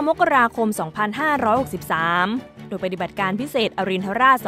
9 มกราคม 2563 โดยปฏิบัติการพิเศษอรินทราช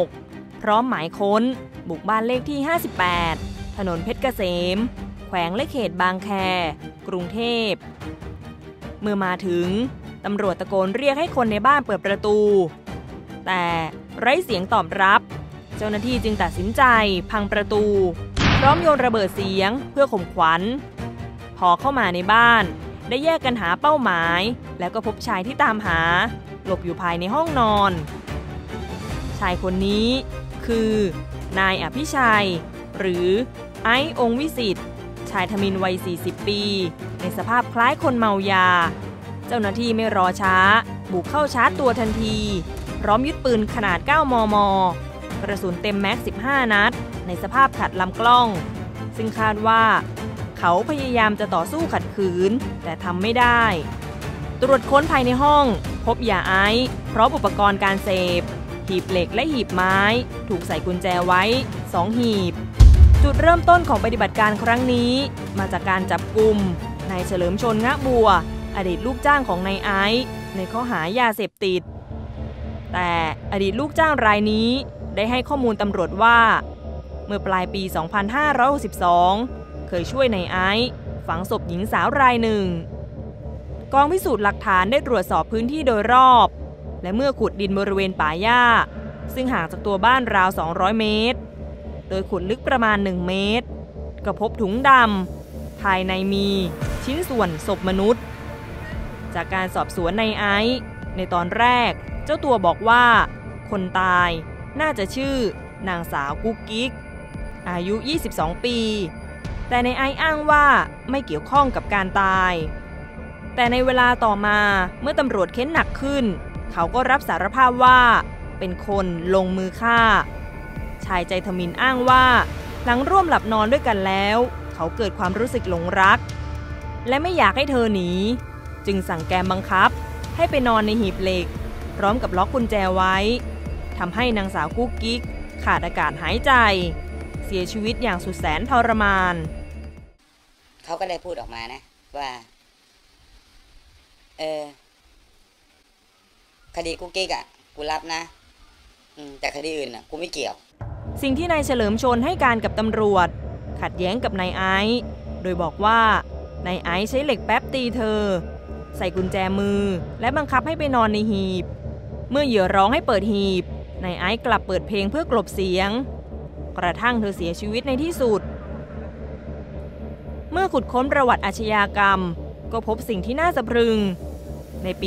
26 พร้อมหมายค้นบุกบ้านเลขที่ 58 ถนนเพชรเกษมแขวงและเขตบางแคกรุงเทพเมื่อมาถึงตำรวจตะโกนเรียกให้คนในบ้านเปิดประตูแต่ไร้เสียงตอบรับเจ้าหน้าที่จึงตัดสินใจพังประตูพร้อมโยนระเบิดเสียงเพื่อข่มขวัญพอเข้ามาในบ้านได้แยกกันหาเป้าหมายแล้วก็พบชายที่ตามหาหลบอยู่ภายในห้องนอนชายคนนี้คือนายอภิชัยหรือไอซ์องค์วิสิทธิ์ชายทมิฬวัย 40 ปีในสภาพคล้ายคนเมายาเจ้าหน้าที่ไม่รอช้าบุกเข้าชาร์จตัวทันทีพร้อมยึดปืนขนาด 9 มม.กระสุนเต็มแม็กซ์ 15 นัดในสภาพขัดลำกล้องซึ่งคาดว่าเขาพยายามจะต่อสู้ขัดขืนแต่ทำไม่ได้ตรวจค้นภายในห้องพบยาไอซ์พร้อมอุปกรณ์การเสพหีบเหล็กและหีบไม้ถูกใส่กุญแจไว้ 2 หีบจุดเริ่มต้นของปฏิบัติการครั้งนี้มาจากการจับกุมนายเฉลิมชล งะบัวอดีตลูกจ้างของนายไอซ์ในข้อหายาเสพติดแต่อดีตลูกจ้างรายนี้ได้ให้ข้อมูลตำรวจว่าเมื่อปลายปี 2562 เคยช่วยนายไอซ์ฝังศพหญิงสาวรายหนึ่งกองพิสูจน์หลักฐานได้ตรวจสอบพื้นที่โดยรอบและเมื่อขุดดินบริเวณป่าหญ้าซึ่งห่างจากตัวบ้านราว 200 เมตรโดยขุดลึกประมาณ 1 เมตรก็พบถุงดำภายในมีชิ้นส่วนศพมนุษย์จากการสอบสวนนายไอซ์ในตอนแรกเจ้าตัวบอกว่าคนตายน่าจะชื่อนางสาวกุ๊กกิ๊กอายุ 22 ปีแต่นายไอซ์อ้างว่าไม่เกี่ยวข้องกับการตายแต่ในเวลาต่อมาเมื่อตำรวจเค้นหนักขึ้นเขาก็รับสารภาพว่าเป็นคนลงมือฆ่าชายใจทมิฬอ้างว่าหลังร่วมหลับนอนด้วยกันแล้วเขาเกิดความรู้สึกหลงรักและไม่อยากให้เธอหนีจึงสั่งแกมบังคับให้ไปนอนในหีบเหล็กพร้อมกับล็อกกุญแจไว้ทำให้นางสาวกุ๊กกิ๊กขาดอากาศหายใจเสียชีวิตอย่างสุดแสนทรมานเขาก็เลยพูดออกมานะว่าคดีกุ๊กกิ๊กกูรับนะแต่คดีอื่นกูไม่เกี่ยวสิ่งที่นายเฉลิมชลให้การกับตำรวจขัดแย้งกับนายไอซ์โดยบอกว่านายไอซ์ใช้เหล็กแป๊บตีเธอใส่กุญแจมือและบังคับให้ไปนอนในหีบเมื่อเหยื่อร้องให้เปิดหีบนายไอซ์กลับเปิดเพลงเพื่อกลบเสียงกระทั่งเธอเสียชีวิตในที่สุดเมื่อขุดค้นประวัติอาชญากรรมก็พบสิ่งที่น่าสะพรึงในปี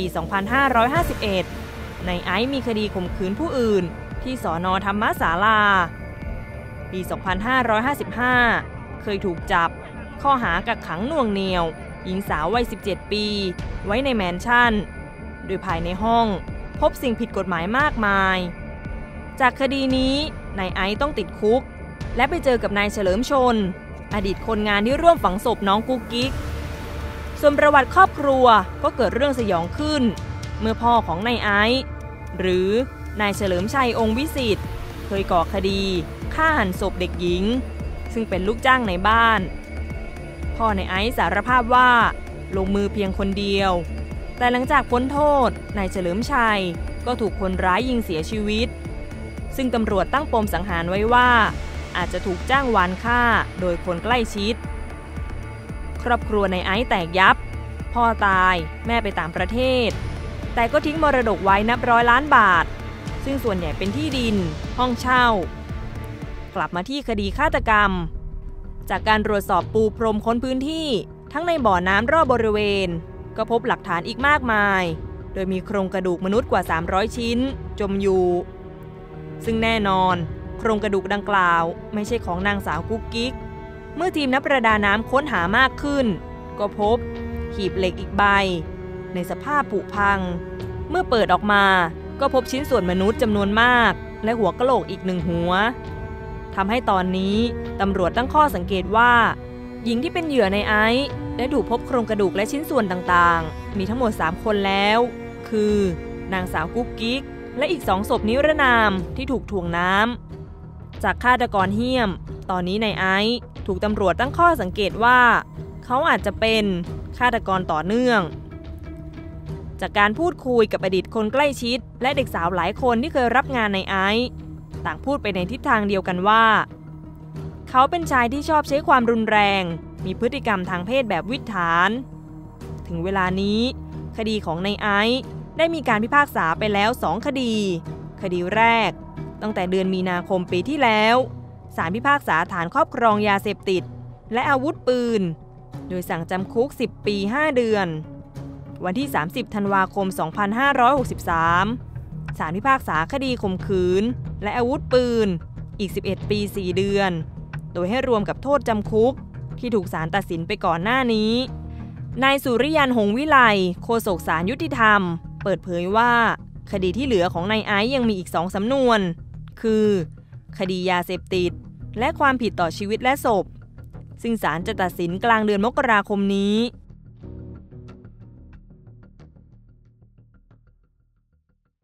2551 นายไอซ์มีคดีข่มขืนผู้อื่นที่สน.ธรรมศาลาปี 2555 เคยถูกจับข้อหากักขังหน่วงเหนี่ยวหญิงสาววัย 17 ปีไว้ในแมนชั่นโดยภายในห้องพบสิ่งผิดกฎหมายมากมายจากคดีนี้นายไอซ์ต้องติดคุกและไปเจอกับนายเฉลิมชลอดีตคนงานที่ร่วมฝังศพน้องกุ๊กกิ๊กส่วนประวัติครอบครัวก็เกิดเรื่องสยองขึ้นเมื่อพ่อของนายไอซ์หรือนายเฉลิมชัยองค์วิสิทธิ์เคยก่อคดีฆ่าหันศพเด็กหญิงซึ่งเป็นลูกจ้างในบ้านพ่อนายไอซ์สารภาพว่าลงมือเพียงคนเดียวแต่หลังจากพ้นโทษนายเฉลิมชัยก็ถูกคนร้ายยิงเสียชีวิตซึ่งตำรวจตั้งปมสังหารไว้ว่าอาจจะถูกจ้างวานฆ่าโดยคนใกล้ชิดครอบครัวนายไอซ์แตกยับพ่อตายแม่ไปต่างประเทศแต่ก็ทิ้งมรดกไว้นับร้อยล้านบาทซึ่งส่วนใหญ่เป็นที่ดินห้องเช่ากลับมาที่คดีฆาตกรรมจากการตรวจสอบปูพรมค้นพื้นที่ทั้งในบ่อน้ำรอบบริเวณก็พบหลักฐานอีกมากมายโดยมีโครงกระดูกมนุษย์กว่า 300 ชิ้นจมอยู่ซึ่งแน่นอนโครงกระดูกดังกล่าวไม่ใช่ของนางสาวกุ๊กกิ๊กเมื่อทีมนักประดาน้ำค้นหามากขึ้นก็พบหีบเหล็กอีกใบในสภาพผุพังเมื่อเปิดออกมาก็พบชิ้นส่วนมนุษย์จำนวนมากและหัวกะโหลกอีก1 หัวทำให้ตอนนี้ตำรวจตั้งข้อสังเกตว่าหญิงที่เป็นเหยื่อในไอซ์ได้ถูกพบโครงกระดูกและชิ้นส่วนต่างๆมีทั้งหมด3 คนแล้วคือนางสาวกุ๊กกิ๊กและอีก2 ศพนิรนามที่ถูกถ่วงน้ำจากฆาตกรเหี้ยมตอนนี้นายไอซ์ถูกตำรวจตั้งข้อสังเกตว่าเขาอาจจะเป็นฆาตกรต่อเนื่องจากการพูดคุยกับอดีตคนใกล้ชิดและเด็กสาวหลายคนที่เคยรับงานในไอซ์ต่างพูดไปในทิศทางเดียวกันว่าเขาเป็นชายที่ชอบใช้ความรุนแรงมีพฤติกรรมทางเพศแบบวิถฐานถึงเวลานี้คดีของนายไอซ์ได้มีการพิพากษาไปแล้ว2 คดีคดีแรกตั้งแต่เดือนมีนาคมปีที่แล้วศาลพิพากษาฐานครอบครองยาเสพติดและอาวุธปืนโดยสั่งจำคุก10 ปี 5 เดือนวันที่30 ธันวาคม 2563ศาลพิพากษาคดีข่มขืนและอาวุธปืนอีก11 ปี 4 เดือนโดยให้รวมกับโทษจำคุกที่ถูกศาลตัดสินไปก่อนหน้านี้นายสุริยัน หงส์วิไลโฆษกศาลยุติธรรมเปิดเผยว่าคดีที่เหลือของนายไอซ์ยังมีอีก2 สำนวนคือคดียาเสพติดและความผิดต่อชีวิตและศพซึ่งศาลจะตัดสินกลางเดือนมกราคมนี้